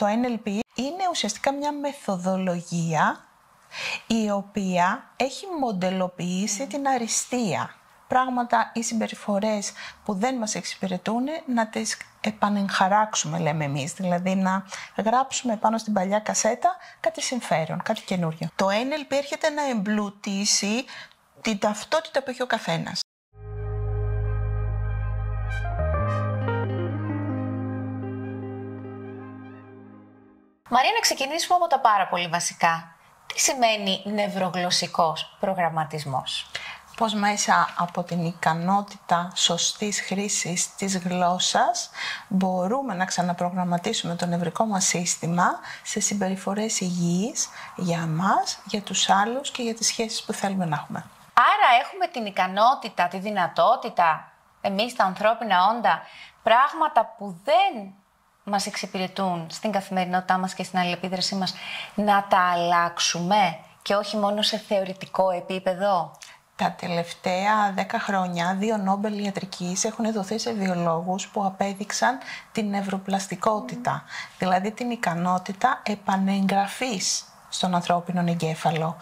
Το NLP είναι ουσιαστικά μια μεθοδολογία η οποία έχει μοντελοποιήσει την αριστεία. Πράγματα ή συμπεριφορές που δεν μας εξυπηρετούν να τις επανεγχαράξουμε, λέμε εμείς. Δηλαδή να γράψουμε πάνω στην παλιά κασέτα κάτι συμφέρον, κάτι καινούριο. Το NLP έρχεται να εμπλουτίσει την ταυτότητα που έχει ο καθένας. Μαρία, να ξεκινήσουμε από τα πάρα πολύ βασικά. Τι σημαίνει νευρογλωσσικός προγραμματισμός? Πώς μέσα από την ικανότητα σωστής χρήσης της γλώσσας μπορούμε να ξαναπρογραμματίσουμε το νευρικό μας σύστημα σε συμπεριφορές υγιείς για εμάς, για τους άλλους και για τις σχέσεις που θέλουμε να έχουμε. Άρα έχουμε την ικανότητα, τη δυνατότητα, εμείς τα ανθρώπινα όντα, πράγματα που δεν μας εξυπηρετούν στην καθημερινότητά μας και στην αλληλεπίδρασή μας, να τα αλλάξουμε και όχι μόνο σε θεωρητικό επίπεδο. Τα τελευταία 10 χρόνια 2 Νόμπελ ιατρικής έχουν δοθεί σε βιολόγους που απέδειξαν την νευροπλαστικότητα, δηλαδή την ικανότητα επανεγγραφής στον ανθρώπινο εγκέφαλο.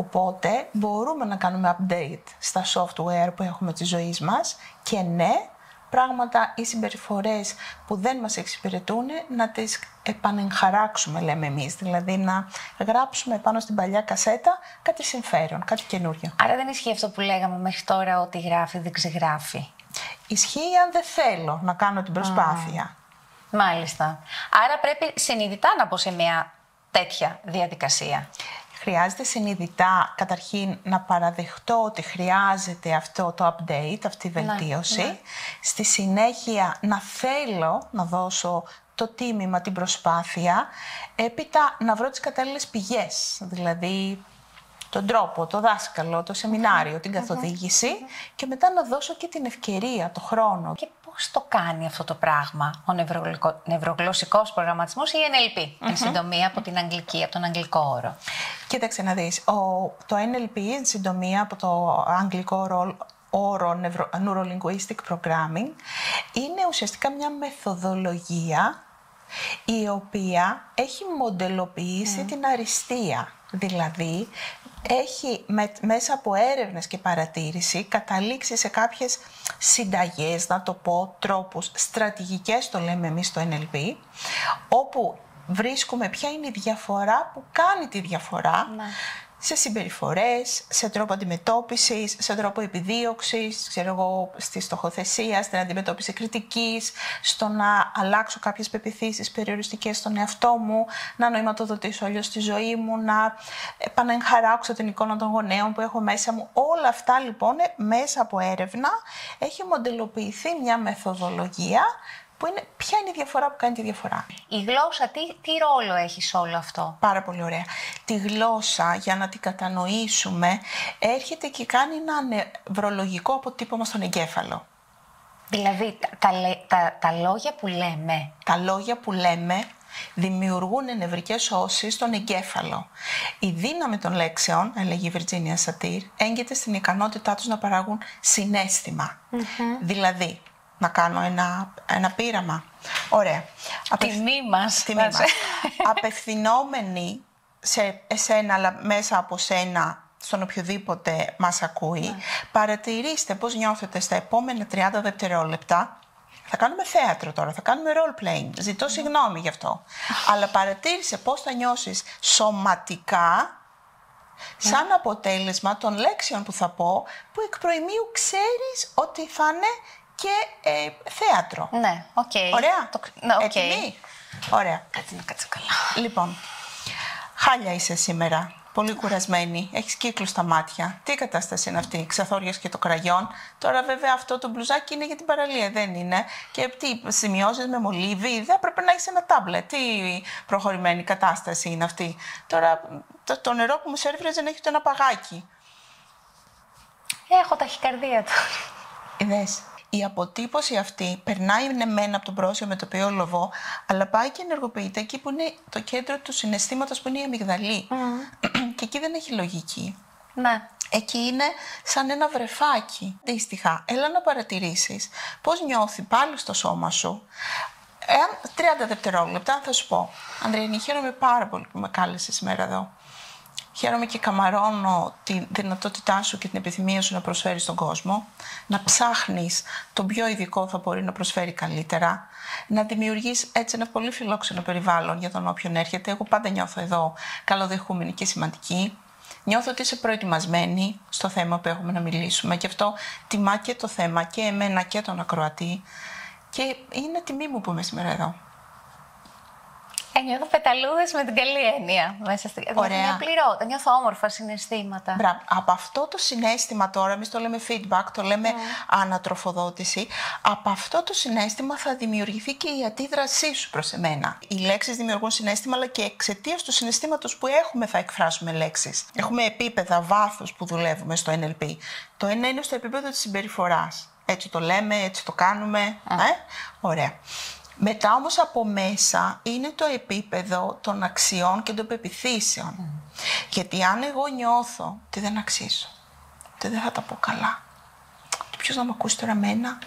Οπότε μπορούμε να κάνουμε update στα software που έχουμε της ζωής μας και ναι, πράγματα ή συμπεριφορές που δεν μας εξυπηρετούν να τις επανεγχαράξουμε, λέμε εμείς. Δηλαδή να γράψουμε πάνω στην παλιά κασέτα κάτι συμφέρον, κάτι καινούριο. Άρα δεν ισχύει αυτό που λέγαμε μέχρι τώρα, ότι γράφει δεν ξεγράφει? Ισχύει αν δεν θέλω να κάνω την προσπάθεια. Μάλιστα. Άρα πρέπει συνειδητά να μπω σε μια τέτοια διαδικασία. Χρειάζεται συνειδητά, καταρχήν, να παραδεχτώ ότι χρειάζεται αυτό το update, αυτή η βελτίωση. Ναι. Στη συνέχεια, να θέλω να δώσω το τίμημα, την προσπάθεια. Έπειτα, να βρω τις κατάλληλες πηγές, δηλαδή τον τρόπο, το δάσκαλο, το σεμινάριο, την καθοδήγηση και μετά να δώσω και την ευκαιρία, το χρόνο. Και πώς το κάνει αυτό το πράγμα ο νευρογλωσσικός προγραμματισμός ή NLP, εν συντομία από την αγγλική, από τον αγγλικό όρο? Κοίταξε να δεις, το NLP, εν συντομία από το αγγλικό όρο Neuro-Linguistic Programming, είναι ουσιαστικά μια μεθοδολογία η οποία έχει μοντελοποιήσει την αριστεία. Δηλαδή, έχει μέσα από έρευνες και παρατήρηση καταλήξει σε κάποιες συνταγές, να το πω, τρόπους, στρατηγικές το λέμε εμείς στο NLP, όπου βρίσκουμε ποια είναι η διαφορά που κάνει τη διαφορά σε συμπεριφορές, σε τρόπο αντιμετώπισης, σε τρόπο επιδίωξης, ξέρω εγώ, στη στοχοθεσία, στην αντιμετώπιση κριτικής, στο να αλλάξω κάποιες πεποιθήσεις περιοριστικές στον εαυτό μου, να νοηματοδοτήσω αλλιώς τη ζωή μου, να επανεγχαράξω την εικόνα των γονέων που έχω μέσα μου. Όλα αυτά λοιπόν μέσα από έρευνα έχει μοντελοποιηθεί μια μεθοδολογία που είναι ποια είναι η διαφορά που κάνει τη διαφορά. Η γλώσσα τι ρόλο έχει σε όλο αυτό? Πάρα πολύ ωραία. Τη γλώσσα, για να την κατανοήσουμε, έρχεται και κάνει ένα νευρολογικό αποτύπωμα στον εγκέφαλο. Δηλαδή τα λόγια που λέμε. Τα λόγια που λέμε δημιουργούν νευρικές όσεις στον εγκέφαλο. Η δύναμη των λέξεων, έλεγε η Virginia Satir, έγκυται στην ικανότητά τους να παράγουν συναίσθημα. Δηλαδή, να κάνω ένα πείραμα. Ωραία. Τιμή μας. Απευθυνόμενοι σε εσένα, αλλά μέσα από σένα, στον οποιοδήποτε μας ακούει, παρατηρήστε πώς νιώθετε στα επόμενα 30 δευτερόλεπτα. Θα κάνουμε θέατρο τώρα, θα κάνουμε role playing. Ζητώ συγγνώμη γι' αυτό. Αλλά παρατήρησε πώς θα νιώσεις σωματικά, σαν αποτέλεσμα των λέξεων που θα πω, που εκ προημίου ξέρεις ότι θα είναι και θέατρο. Ναι, οκ. Ωραία. Okay. Έτοιμη. Ωραία. Κάτσε να κάτσω καλά. Λοιπόν, χάλια είσαι σήμερα. Πολύ κουρασμένη. Έχεις κύκλους στα μάτια. Τι κατάσταση είναι αυτή? Ξαθόριας και το κραγιόν. Τώρα βέβαια αυτό το μπλουζάκι είναι για την παραλία, δεν είναι? Και τι σημειώσεις με μολύβι? Δεν έπρεπε να έχεις ένα τάμπλετ. Τι προχωρημένη κατάσταση είναι αυτή? Τώρα το νερό που μου σέρβιρες δεν έχει ούτε ένα παγάκι. Έχω ταχυκαρδία τώρα. Είδες. Η αποτύπωση αυτή περνάει μένα από τον πρόσιο με το οποίο λοβώ, αλλά πάει και ενεργοποιείται εκεί που είναι το κέντρο του συναισθήματος, που είναι η αμυγδαλή. Και εκεί δεν έχει λογική. Ναι. Εκεί είναι σαν ένα βρεφάκι. Αντίστοιχα, έλα να παρατηρήσεις πώς νιώθει πάλι στο σώμα σου 30 δευτερόλεπτα θα σου πω. Ανδριανή, χαίρομαι πάρα πολύ που με κάλεσες σήμερα εδώ. Χαίρομαι και καμαρώνω τη δυνατότητά σου και την επιθυμία σου να προσφέρεις στον κόσμο, να ψάχνεις τον πιο ειδικό θα μπορεί να προσφέρει καλύτερα, να δημιουργείς έτσι ένα πολύ φιλόξενο περιβάλλον για τον όποιον έρχεται. Εγώ πάντα νιώθω εδώ καλοδεχούμενη και σημαντική. Νιώθω ότι είσαι προετοιμασμένη στο θέμα που έχουμε να μιλήσουμε και αυτό τιμά και το θέμα και εμένα και τον ακροατή και είναι τιμή μου που είμαι σήμερα εδώ. Νιώθω πεταλούδες με την καλή έννοια μέσα στη... Ωραία. Νιώθω πληρότητα, νιώθω όμορφα συναισθήματα. Μπράβο. Από αυτό το συναίσθημα τώρα, εμείς το λέμε feedback, το λέμε ανατροφοδότηση, από αυτό το συναίσθημα θα δημιουργηθεί και η αντίδρασή σου προς εμένα. Οι λέξεις δημιουργούν συναίσθημα, αλλά και εξαιτίας του συναισθήματος που έχουμε θα εκφράσουμε λέξεις. Έχουμε επίπεδα βάθους που δουλεύουμε στο NLP. Το ένα είναι στο επίπεδο της συμπεριφοράς. Έτσι το λέμε, έτσι το κάνουμε. Ωραία. Μετά όμως από μέσα είναι το επίπεδο των αξιών και των πεποιθήσεων. Γιατί αν εγώ νιώθω ότι δεν αξίζω, ότι δεν θα τα πω καλά, ποιος να με ακούσει τώρα εμένα,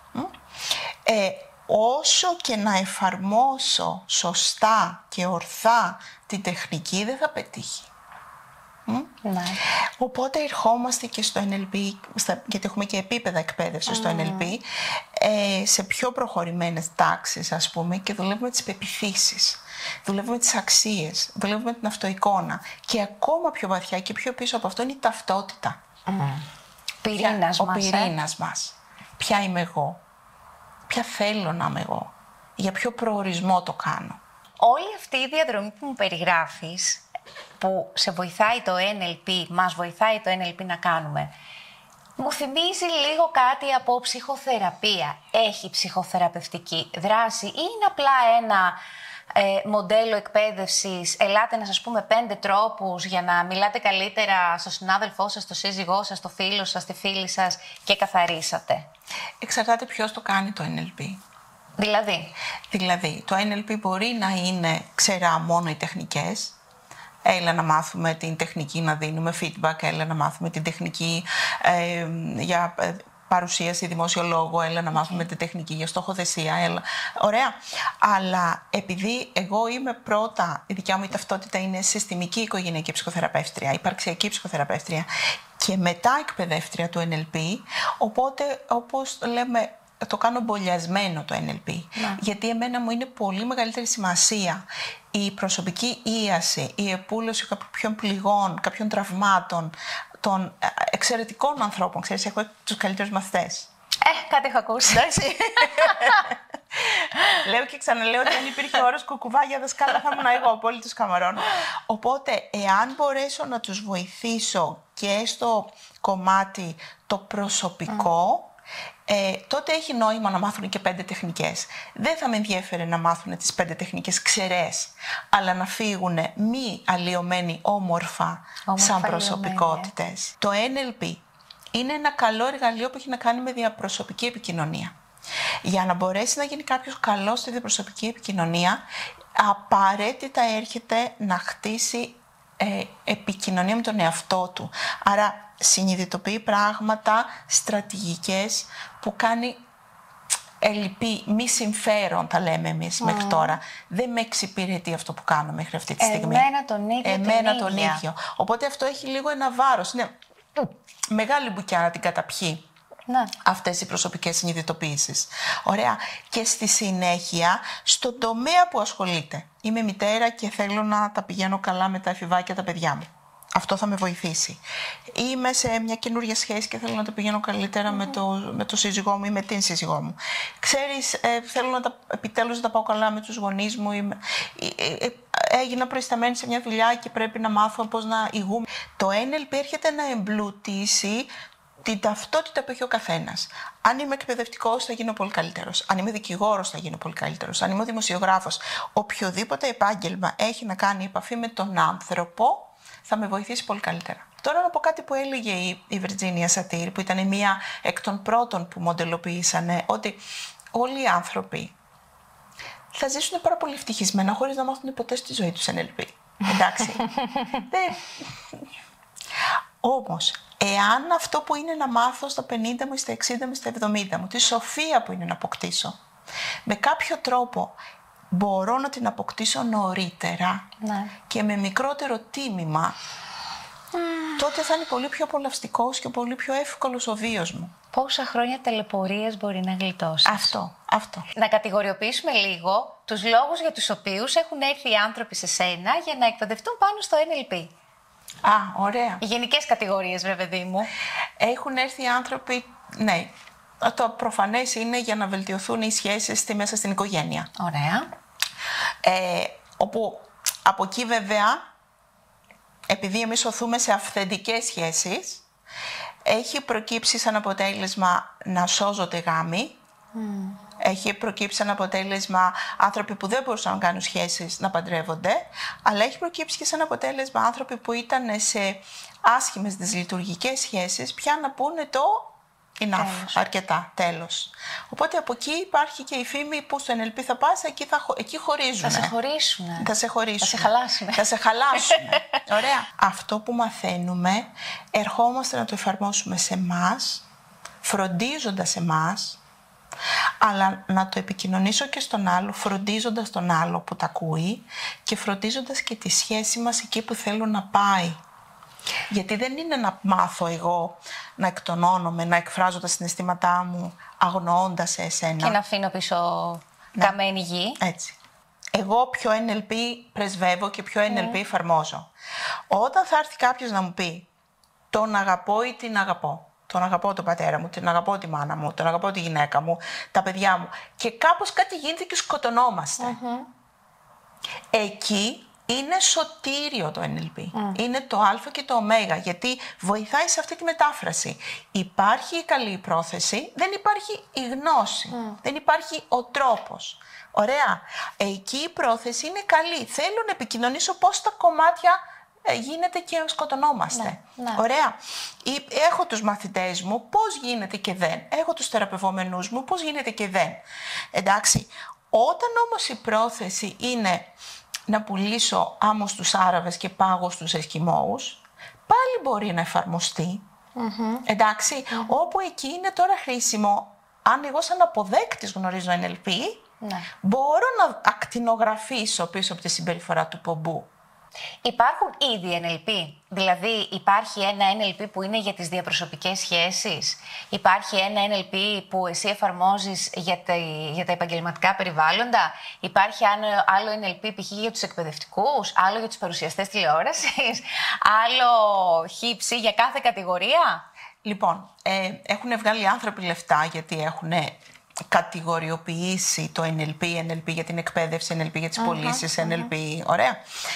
όσο και να εφαρμόσω σωστά και ορθά την τεχνική δεν θα πετύχει. Ναι. Οπότε ερχόμαστε και στο NLP, γιατί έχουμε και επίπεδα εκπαίδευση στο NLP, σε πιο προχωρημένες τάξεις ας πούμε, και δουλεύουμε τις πεποιθήσεις, δουλεύουμε τις αξίες, δουλεύουμε την αυτοεικόνα και ακόμα πιο βαθιά και πιο πίσω από αυτό είναι η ταυτότητα. Πυρήνας Ο μας, πυρήνας μας. Ποια είμαι εγώ, ποια θέλω να είμαι εγώ, για ποιο προορισμό το κάνω. Όλη αυτή η διαδρομή που μου περιγράφεις, που σε βοηθάει το NLP, μας βοηθάει το NLP να κάνουμε, μου θυμίζει λίγο κάτι από ψυχοθεραπεία. Έχει ψυχοθεραπευτική δράση ή είναι απλά ένα μοντέλο εκπαίδευσης, ελάτε να σας πούμε 5 τρόπους για να μιλάτε καλύτερα στο συνάδελφό σας, στο σύζυγό σας, στο φίλο σας, στη φίλη σας και καθαρίσατε? Εξαρτάται ποιος το κάνει το NLP. Δηλαδή, το NLP μπορεί να είναι ξερά μόνο οι τεχνικές. Έλα να μάθουμε την τεχνική να δίνουμε feedback, έλα να μάθουμε την τεχνική για παρουσίαση δημόσιο λόγο, έλα να μάθουμε την τεχνική για στοχοθεσία, έλα. Ωραία. Αλλά επειδή εγώ είμαι πρώτα, η δικιά μου η ταυτότητα είναι συστημική οικογενειακή ψυχοθεραπεύτρια, υπαρξιακή ψυχοθεραπεύτρια και μετά εκπαιδεύτρια του NLP, οπότε όπως λέμε το κάνω μπολιασμένο το NLP. Γιατί εμένα μου είναι πολύ μεγαλύτερη σημασία η προσωπική ίαση, η επούλωση κάποιων πληγών, κάποιων τραυμάτων, των εξαιρετικών ανθρώπων. Ξέρεις, έχω τους καλύτερους μαθητές. Κάτι έχω ακούσει, εντάξει. Λέω και ξαναλέω ότι αν υπήρχε όρος κουκουβά για δασκάλα θα ήμουν εγώ, πολύ τους καμαρώνω. Οπότε, εάν μπορέσω να τους βοηθήσω και στο κομμάτι το προσωπικό, τότε έχει νόημα να μάθουν και 5 τεχνικές. Δεν θα με ενδιέφερε να μάθουν τις 5 τεχνικές ξερές, αλλά να φύγουν μη αλλοιωμένοι όμορφα σαν προσωπικότητες. Το NLP είναι ένα καλό εργαλείο που έχει να κάνει με διαπροσωπική επικοινωνία. Για να μπορέσει να γίνει κάποιος καλός στη διαπροσωπική επικοινωνία, απαραίτητα έρχεται να χτίσει επικοινωνία με τον εαυτό του. Άρα συνειδητοποιεί πράγματα, στρατηγικές που κάνει ελλειπή, μη συμφέρον, τα λέμε εμείς μέχρι τώρα. Δεν με εξυπηρετεί αυτό που κάνω μέχρι αυτή τη στιγμή. Εμένα τον ίδιο. Οπότε αυτό έχει λίγο ένα βάρος. Είναι μεγάλη μπουκιά να την καταπιεί. Αυτές οι προσωπικές συνειδητοποίησεις. Ωραία. Και στη συνέχεια, στον τομέα που ασχολείται. Είμαι μητέρα και θέλω να τα πηγαίνω καλά με τα εφηβάκια τα παιδιά μου. Αυτό θα με βοηθήσει. Είμαι σε μια καινούργια σχέση και θέλω να τα πηγαίνω καλύτερα με το σύζυγό μου ή με την σύζυγό μου. Ξέρεις, θέλω επιτέλους να τα πάω καλά με τους γονείς μου. Έγινα προϊσταμένη σε μια δουλειά και πρέπει να μάθω πώς να ηγούμε. Το NLP έρχεται να εμπλουτίσει την ταυτότητα που έχει ο καθένας. Αν είμαι εκπαιδευτικός, θα γίνω πολύ καλύτερος. Αν είμαι δικηγόρος, θα γίνω πολύ καλύτερος. Αν είμαι δημοσιογράφος, οποιοδήποτε επάγγελμα έχει να κάνει επαφή με τον άνθρωπο, θα με βοηθήσει πολύ καλύτερα. Τώρα να πω κάτι που έλεγε η Βιρτζίνια Σατήρ, που ήταν μία εκ των πρώτων που μοντελοποιήσανε, ότι όλοι οι άνθρωποι θα ζήσουν πάρα πολύ ευτυχισμένα χωρίς να μάθουν ποτέ στη ζωή τους NLP. Εντάξει. Όμως, εάν αυτό που είναι να μάθω στα 50 μου, στα 60 μου, στα 70 μου, τη σοφία που είναι να αποκτήσω, με κάποιο τρόπο μπορώ να την αποκτήσω νωρίτερα και με μικρότερο τίμημα, τότε θα είναι πολύ πιο απολαυστικός και πολύ πιο εύκολος ο βίος μου. Πόσα χρόνια ταλαιπωρίας μπορεί να γλιτώσεις. Αυτό. Να κατηγοριοποιήσουμε λίγο τους λόγους για τους οποίους έχουν έρθει οι άνθρωποι σε σένα για να εκπαιδευτούν πάνω στο NLP. Ωραία. Οι γενικές κατηγορίες, βρε παιδί μου. Έχουν έρθει οι άνθρωποι, ναι. Το προφανές είναι για να βελτιωθούν οι σχέσεις μέσα στην οικογένεια. Ωραία. Όπου από εκεί βέβαια, επειδή εμείς οθούμε σε αυθεντικές σχέσεις, έχει προκύψει σαν αποτέλεσμα να σώζονται γάμοι. Έχει προκύψει σαν αποτέλεσμα άνθρωποι που δεν μπορούσαν να κάνουν σχέσεις να παντρεύονται, αλλά έχει προκύψει και σαν αποτέλεσμα άνθρωποι που ήταν σε άσχημες δυσλειτουργικές σχέσεις πια να πούνε το enough, αρκετά, τέλος. Οπότε από εκεί υπάρχει και η φήμη που στο NLP θα πας, εκεί χωρίζουν. Θα σε χωρίσουνε. Θα σε χωρίσουν. Θα σε χαλάσουνε. Θα σε χαλάσουν. Ωραία. Αυτό που μαθαίνουμε, ερχόμαστε να το εφαρμόσουμε σε εμάς, φροντίζοντας εμάς, αλλά να το επικοινωνήσω και στον άλλο, φροντίζοντας τον άλλο που τα ακούει και φροντίζοντας και τη σχέση μας εκεί που θέλω να πάει. Γιατί δεν είναι να μάθω εγώ να εκτονώνομαι, να εκφράζω τα συναισθήματά μου αγνοώντας εσένα. Και να αφήνω πίσω καμένη γη. Έτσι. Εγώ ποιο NLP πρεσβεύω και ποιο NLP εφαρμόζω. Όταν θα έρθει κάποιος να μου πει τον αγαπώ ή την αγαπώ, τον αγαπώ τον πατέρα μου, την αγαπώ τη μάνα μου, τον αγαπώ τη γυναίκα μου, τα παιδιά μου, και κάπως κάτι γίνεται και σκοτωνόμαστε. Εκεί είναι σωτήριο το NLP. Είναι το α και το ω, γιατί βοηθάει σε αυτή τη μετάφραση. Υπάρχει η καλή πρόθεση, δεν υπάρχει η γνώση, δεν υπάρχει ο τρόπος. Ωραία. Εκεί η πρόθεση είναι καλή. Θέλω να επικοινωνήσω πώς τα κομμάτια γίνεται και σκοτωνόμαστε. Ωραία. Έχω τους μαθητές μου, πώς γίνεται και δεν. Έχω τους θεραπευόμενους μου, πώς γίνεται και δεν. Εντάξει. Όταν όμως η πρόθεση είναι να πουλήσω άμμο στους Άραβες και πάγο στους Εσκιμώους, πάλι μπορεί να εφαρμοστεί. Εντάξει. Όπου εκεί είναι τώρα χρήσιμο, αν εγώ σαν αποδέκτης γνωρίζω NLP, μπορώ να ακτινογραφήσω πίσω από τη συμπεριφορά του πομπού. Υπάρχουν ήδη NLP, δηλαδή υπάρχει ένα NLP που είναι για τις διαπροσωπικές σχέσεις, υπάρχει ένα NLP που εσύ εφαρμόζεις για τα επαγγελματικά περιβάλλοντα, υπάρχει άλλο NLP π.χ. για τους εκπαιδευτικούς, άλλο για τους παρουσιαστές τηλεόρασης, άλλο χύψη για κάθε κατηγορία. Λοιπόν, έχουν βγάλει άνθρωποι λεφτά γιατί έχουν κατηγοριοποιήσει το NLP για την εκπαίδευση, NLP για τις πωλήσεις, NLP, ωραία.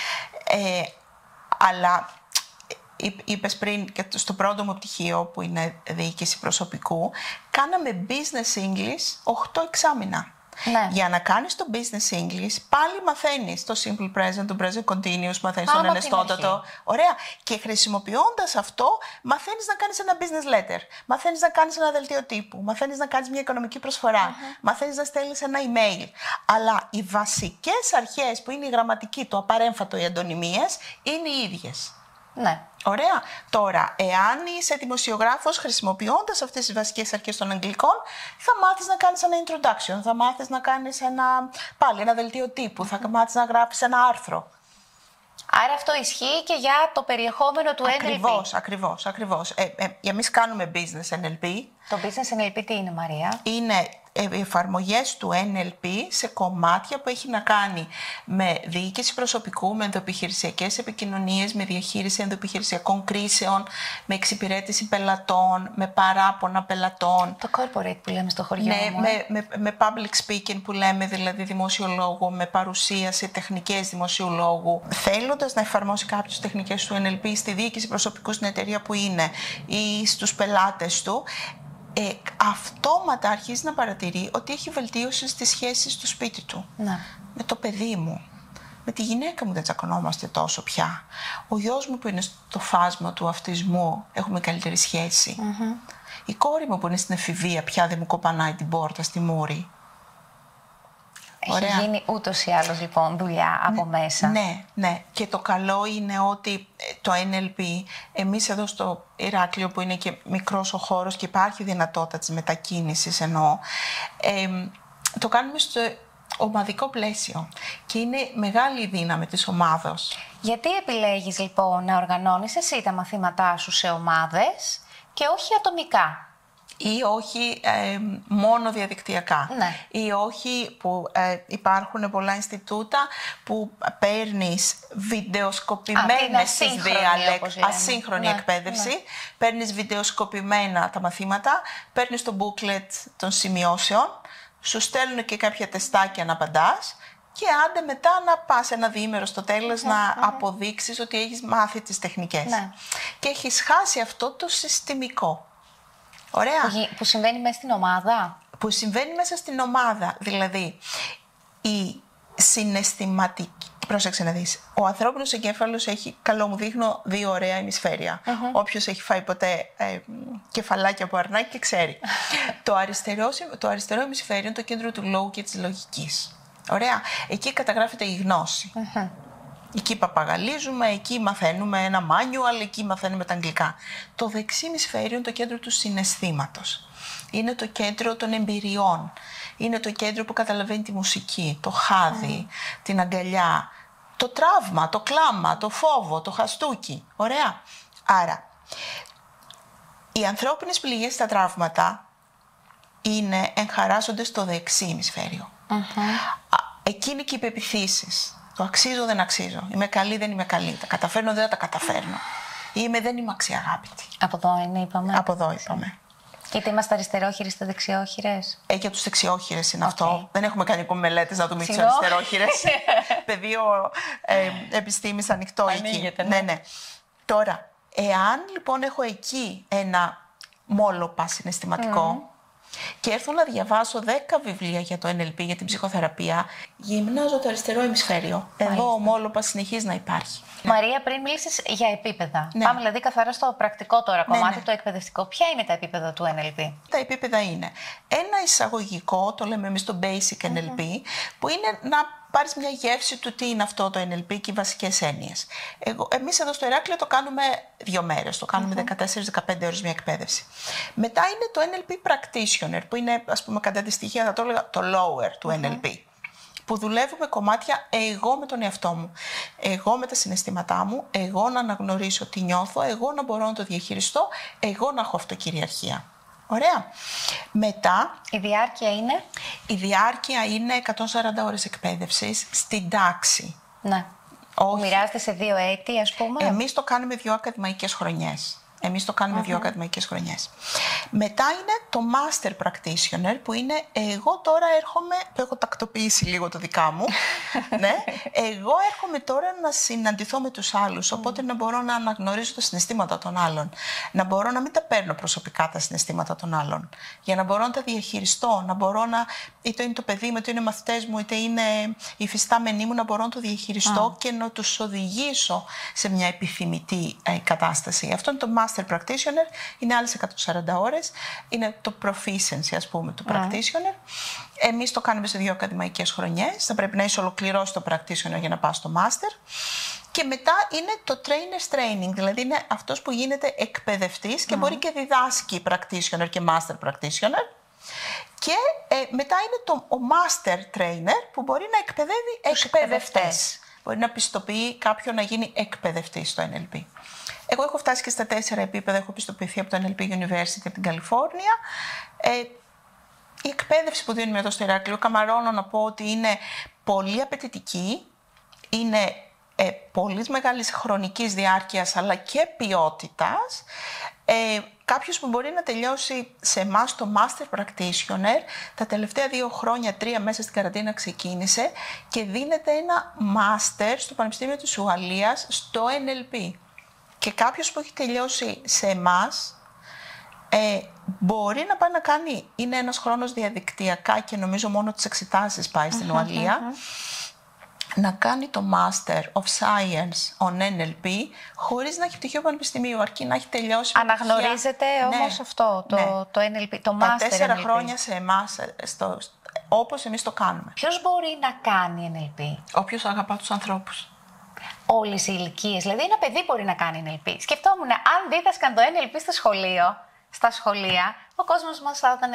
Αλλά είπες πριν και στο πρώτο μου πτυχίο που είναι διοίκηση προσωπικού, κάναμε business English 8 εξάμηνα. Για να κάνεις το business English πάλι μαθαίνεις το simple present, το present continuous, μαθαίνεις τον ενεστώτατο. Ωραία. Και χρησιμοποιώντας αυτό μαθαίνεις να κάνεις ένα business letter, μαθαίνεις να κάνεις ένα δελτίο τύπου, μαθαίνεις να κάνεις μια οικονομική προσφορά, μαθαίνεις να στέλνεις ένα email. Αλλά οι βασικές αρχές που είναι η γραμματική, το απαρέμφατο, οι αντωνυμίες είναι οι ίδιες. Ναι. Ωραία. Τώρα, εάν είσαι δημοσιογράφος, χρησιμοποιώντας αυτές τις βασικές αρχές των αγγλικών, θα μάθεις να κάνεις ένα introduction, θα μάθεις να κάνεις πάλι ένα δελτίο τύπου, θα μάθεις να γράψεις ένα άρθρο. Άρα αυτό ισχύει και για το περιεχόμενο του NLP. Ακριβώς. Εμείς κάνουμε business NLP. Το business NLP τι είναι, Μαρία? Είναι εφαρμογές του NLP σε κομμάτια που έχει να κάνει με διοίκηση προσωπικού, με ενδοεπιχειρησιακές επικοινωνίες, με διαχείριση ενδοεπιχειρησιακών κρίσεων, με εξυπηρέτηση πελατών, με παράπονα πελατών. Το corporate που λέμε στο χωριό μου. Με public speaking που λέμε, δηλαδή δημοσιολόγο, με παρουσίαση, τεχνικές δημοσιολόγου. Θέλοντας να εφαρμόσει κάποιες τεχνικές του NLP στη διοίκηση προσωπικού στην εταιρεία που είναι ή στους πελάτες του, αυτόματα αρχίζει να παρατηρεί ότι έχει βελτίωση στις σχέσεις στο σπίτι του. Με το παιδί μου, με τη γυναίκα μου δεν τσακωνόμαστε τόσο πια. Ο γιος μου που είναι στο φάσμα του αυτισμού έχουμε καλύτερη σχέση. Η κόρη μου που είναι στην εφηβεία πια δεν μου κοπανάει την πόρτα στη μούρη. Έχει γίνει ούτως ή άλλως λοιπόν δουλειά από μέσα. Ναι. Και το καλό είναι ότι το NLP, εμείς εδώ στο Ηράκλειο που είναι και μικρός ο χώρος και υπάρχει δυνατότητα της μετακίνησης εννοώ, το κάνουμε στο ομαδικό πλαίσιο και είναι μεγάλη η δύναμη της ομάδος. Γιατί επιλέγεις λοιπόν να οργανώνεις εσύ τα μαθήματά σου σε ομάδες και όχι ατομικά? Ή όχι μόνο διαδικτυακά. Ναι. Ή όχι που υπάρχουν πολλά Ινστιτούτα που παίρνεις βιντεοσκοπημένες στις ασύγχρονη εκπαίδευση. Ναι. Παίρνεις βιντεοσκοπημένα τα μαθήματα, παίρνεις το booklet των σημειώσεων, σου στέλνουν και κάποια τεστάκια να απαντάς και άντε μετά να πας ένα διήμερο στο τέλος να αποδείξεις ότι έχεις μάθει τις τεχνικές. Ναι. Και έχεις χάσει αυτό το συστημικό. Ωραία. Που συμβαίνει μέσα στην ομάδα. Που συμβαίνει μέσα στην ομάδα. Δηλαδή, η συναισθηματική... Πρόσεξε να δεις. Ο ανθρώπινος εγκέφαλος έχει, καλό μου δείχνω, 2 ωραία ημισφαίρια. Όποιος έχει φάει ποτέ κεφαλάκια από αρνάκι και ξέρει. Το αριστερό ημισφαίριο είναι το κέντρο του λόγου και της λογικής. Ωραία. Εκεί καταγράφεται η γνώση. Εκεί παπαγαλίζουμε, εκεί μαθαίνουμε ένα manual, εκεί μαθαίνουμε τα αγγλικά. Το δεξί ημισφαίριο είναι το κέντρο του συναισθήματος. Είναι το κέντρο των εμπειριών. Είναι το κέντρο που καταλαβαίνει τη μουσική, το χάδι, την αγκαλιά, το τραύμα, το κλάμα, το φόβο, το χαστούκι. Ωραία. Άρα, οι ανθρώπινες πληγές στα τραύματα εγχαράζονται στο δεξί ημισφαίριο. Εκεί είναι και οι πεποιθήσεις. Το αξίζω, δεν αξίζω. Είμαι καλή, δεν είμαι καλή. Τα καταφέρνω, δεν τα καταφέρνω. Δεν είμαι αξιαγάπητη. Από εδώ είναι, είπαμε. Από εδώ είπαμε. Είτε είμαστε αριστερόχειρες είτε δεξιόχειρες. Για τους δεξιόχειρες είναι αυτό. Δεν έχουμε κάνει ακόμη μελέτες να δούμε τους αριστερόχειρες. Πεδίο επιστήμης ανοιχτό εκεί. Ναι. Τώρα, εάν λοιπόν έχω εκεί ένα μόλοπα συναισθηματικό, και έρθω να διαβάσω 10 βιβλία για το NLP, για την ψυχοθεραπεία, γυμνάζω το αριστερό ημισφαίριο. Εδώ ο μόλοπας συνεχίζει να υπάρχει. Μαρία, πριν μίλησες για επίπεδα. Ναι. Πάμε δηλαδή καθαρά στο πρακτικό τώρα κομμάτι, το εκπαιδευτικό. Ποια είναι τα επίπεδα του NLP? Τα επίπεδα είναι ένα εισαγωγικό, το λέμε εμείς το Basic NLP, που είναι να πάρεις μια γεύση του τι είναι αυτό το NLP και οι βασικές έννοιες. Εμείς εδώ στο Ηράκλειο το κάνουμε 2 μέρες, το κάνουμε 14-15 ώρες μια εκπαίδευση. Μετά είναι το NLP Practitioner, που είναι, ας πούμε, κατά τη στοιχεία θα το έλεγα το lower του NLP. Που δουλεύουμε κομμάτια εγώ με τον εαυτό μου, εγώ με τα συναισθήματά μου, εγώ να αναγνωρίσω τι νιώθω, εγώ να μπορώ να το διαχειριστώ, εγώ να έχω αυτοκυριαρχία. Ωραία. Μετά... Η διάρκεια είναι? Η διάρκεια είναι 140 ώρες εκπαίδευσης στην τάξη. Ναι. Όχι. Μοιράζεται σε 2 έτη, ας πούμε. Εμείς το κάνουμε 2 ακαδημαϊκές χρονιές. Δύο ακαδημαϊκές χρονιές. Μετά είναι το Master Practitioner, που είναι εγώ τώρα έρχομαι, το έχω τακτοποιήσει λίγο το δικά μου, ναι, εγώ έρχομαι τώρα να συναντηθώ με τους άλλους, οπότε να μπορώ να αναγνωρίζω τα συναισθήματα των άλλων, να μπορώ να μην τα παίρνω προσωπικά τα συναισθήματα των άλλων, για να μπορώ να τα διαχειριστώ, να μπορώ να, είτε είναι το παιδί μου, είτε είναι μαθητές μου, είτε είναι οι υφιστάμενοι μου, να μπορώ να το διαχειριστώ και να τους οδηγήσω σε μια επιθυμητή κατάσταση. Αυτό είναι το Master Practitioner, είναι άλλες 140 ώρες, είναι το proficiency, ας πούμε, του Practitioner. Εμείς το κάνουμε σε 2 ακαδημαϊκές χρονιές, θα πρέπει να είσαι ολοκληρώσει το Practitioner για να πας στο Master. Και μετά είναι το Trainer's Training, δηλαδή είναι αυτός που γίνεται εκπαιδευτής και μπορεί και διδάσκει Practitioner και Master Practitioner. Και μετά είναι ο Master Trainer που μπορεί να εκπαιδεύει εκπαιδευτές. Μπορεί να πιστοποιεί κάποιον να γίνει εκπαιδευτής στο NLP. Εγώ έχω φτάσει και στα 4 επίπεδα, έχω πιστοποιηθεί από το NLP University από την Καλιφόρνια. Η εκπαίδευση που δίνουμε εδώ στο Ηράκλειο, καμαρώνω να πω ότι είναι πολύ απαιτητική, είναι πολύ μεγάλης χρονικής διάρκειας αλλά και ποιότητας. Κάποιος που μπορεί να τελειώσει σε εμάς το Master Practitioner, τα τελευταία 2 χρόνια, 3 μέσα στην καραντίνα ξεκίνησε και δίνεται ένα Master στο Πανεπιστήμιο της Ουαλίας στο NLP. Και κάποιος που έχει τελειώσει σε εμάς μπορεί να πάει να κάνει, είναι ένας χρόνος διαδικτυακά και νομίζω μόνο τις εξετάσεις πάει στην Ουαλία, να κάνει το Master of Science on NLP χωρίς να έχει πτυχίο πανεπιστημίου, αρκεί να έχει τελειώσει. Αναγνωρίζεται όμως αυτό, το NLP, το Master NLP. Τα 4 χρόνια σε εμάς, όπως εμείς το κάνουμε. Ποιος μπορεί να κάνει NLP? Όποιος αγαπά τους ανθρώπους. Όλες οι ηλικίες, δηλαδή ένα παιδί μπορεί να κάνει NLP. Σκεφτόμουν, αν δίδασκαν το NLP στα σχολεία, ο κόσμος μας θα ήταν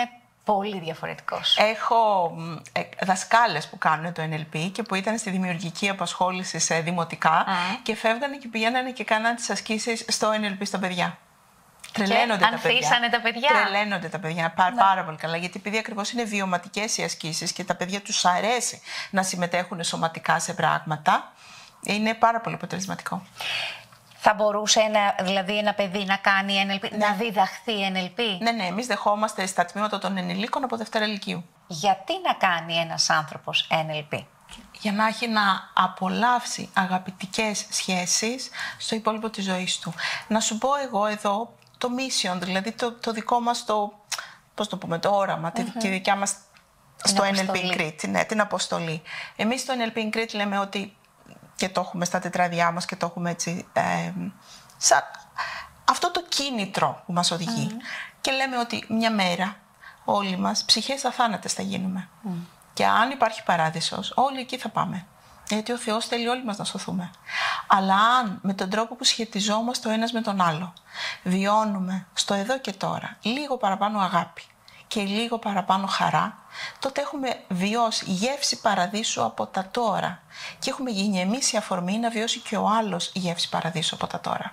πολύ διαφορετικός. Έχω δασκάλες που κάνουν το NLP και που ήταν στη δημιουργική απασχόληση σε δημοτικά και φεύγανε και πηγαίνανε και κάνανε τις ασκήσεις στο NLP στα παιδιά. Τρελαίνονται τα παιδιά. Ανθίσανε τα παιδιά. Τρελαίνονται τα παιδιά πάρα πολύ καλά. Γιατί επειδή ακριβώς είναι βιωματικές οι ασκήσεις και τα παιδιά τους αρέσει να συμμετέχουν σωματικά σε πράγματα, είναι πάρα πολύ αποτελεσματικό. Θα μπορούσε δηλαδή ένα παιδί να κάνει NLP, να διδαχθεί NLP? Ναι, εμείς δεχόμαστε στα τμήματα των ενηλίκων από Δευτέρα Λυκείου. Γιατί να κάνει ένας άνθρωπος NLP? Για να έχει να απολαύσει αγαπητικές σχέσεις στο υπόλοιπο της ζωής του. Να σου πω εγώ εδώ το mission, δηλαδή το δικό μας το όραμα, τη δικιά μας στο NLP Crete, την αποστολή. Εμείς στο NLP Crete λέμε ότι, και το έχουμε στα τετράδια μας και το έχουμε έτσι, σαν αυτό το κίνητρο που μας οδηγεί. Και λέμε ότι μια μέρα όλοι μας ψυχές αθάνατες θα γίνουμε. Και αν υπάρχει παράδεισος, όλοι εκεί θα πάμε. Γιατί ο Θεός θέλει όλοι μας να σωθούμε. Αλλά αν με τον τρόπο που σχετιζόμαστε ο ένας με τον άλλο βιώνουμε στο εδώ και τώρα λίγο παραπάνω αγάπη και λίγο παραπάνω χαρά, τότε έχουμε βιώσει γεύση παραδείσου από τα τώρα και έχουμε γίνει εμείς η αφορμή να βιώσει και ο άλλος γεύση παραδείσου από τα τώρα.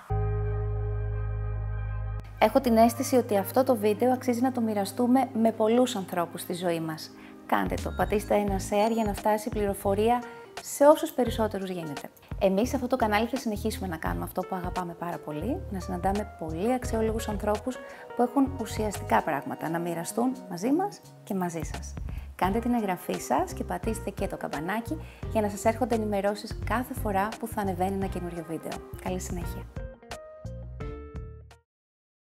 Έχω την αίσθηση ότι αυτό το βίντεο αξίζει να το μοιραστούμε με πολλούς ανθρώπους στη ζωή μας. Κάντε το, πατήστε ένα share για να φτάσει η πληροφορία σε όσους περισσότερους γίνεται. Εμείς σε αυτό το κανάλι θα συνεχίσουμε να κάνουμε αυτό που αγαπάμε πάρα πολύ, να συναντάμε πολύ αξιόλογους ανθρώπους που έχουν ουσιαστικά πράγματα να μοιραστούν μαζί μας και μαζί σας. Κάντε την εγγραφή σας και πατήστε και το καμπανάκι για να σας έρχονται ενημερώσεις κάθε φορά που θα ανεβαίνει ένα καινούριο βίντεο. Καλή συνέχεια!